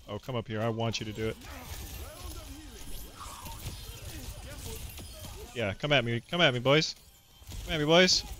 Oh, come up here. I want you to do it. Yeah, come at me. Come at me, boys. Come at me, boys.